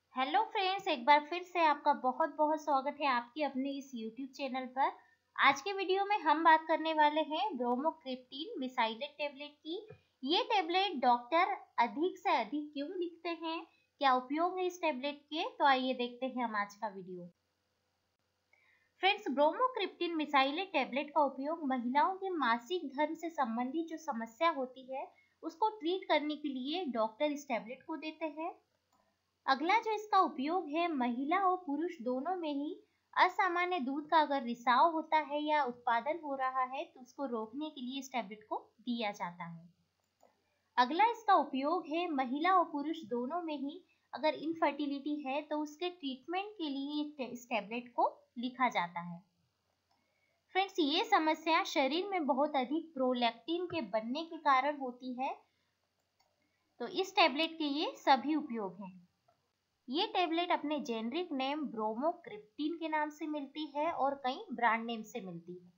Hello friends, एक बार फिर से आपका बहुत बहुत स्वागत है आपके अपने इस यूट्यूब चैनल पर। आज के वीडियो में हम बात करने वाले हैं ब्रोमोक्रिप्टिन मिसाइलेट टेबलेट की। ये टेबलेट डॉक्टर अधिक से अधिक क्यों लिखते हैं, क्या उपयोग है इस टेबलेट के, तो आइए देखते हैं हम आज का video. Friends, bromocriptine mesylate tablet का उपयोग महिलाओं के मासिक धर्म से संबंधित जो समस्या होती है उसको ट्रीट करने के लिए डॉक्टर इस टेबलेट को देते हैं। अगला जो इसका उपयोग है, महिला और पुरुष दोनों में ही असामान्य दूध का अगर रिसाव होता है या उत्पादन हो रहा है तो उसको रोकने के लिए इस टैबलेट को दिया जाता है। अगला इसका उपयोग है, महिला और पुरुष दोनों में ही अगर इनफर्टिलिटी है तो उसके ट्रीटमेंट के लिए इस टैबलेट को लिखा जाता है। फ्रेंड्स, ये समस्या शरीर में बहुत अधिक प्रोलैक्टिन के बनने के कारण होती है, तो इस टैबलेट के ये सभी उपयोग हैं। ये टेबलेट अपने जेनरिक नेम ब्रोमोक्रिप्टिन के नाम से मिलती है और कई ब्रांड नेम से मिलती है।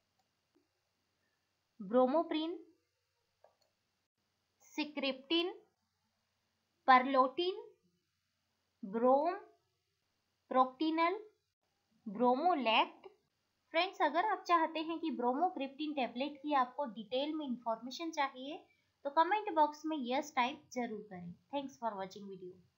ब्रोमोप्रिन, सिक्रिप्टिन, परलोटिन, ब्रोम, प्रोक्टिनल, ब्रोमोलैक्ट। फ्रेंड्स, अगर आप चाहते हैं कि ब्रोमोक्रिप्टिन टेबलेट की आपको डिटेल में इंफॉर्मेशन चाहिए तो कमेंट बॉक्स में यस टाइप जरूर करें। Thanks for watching video.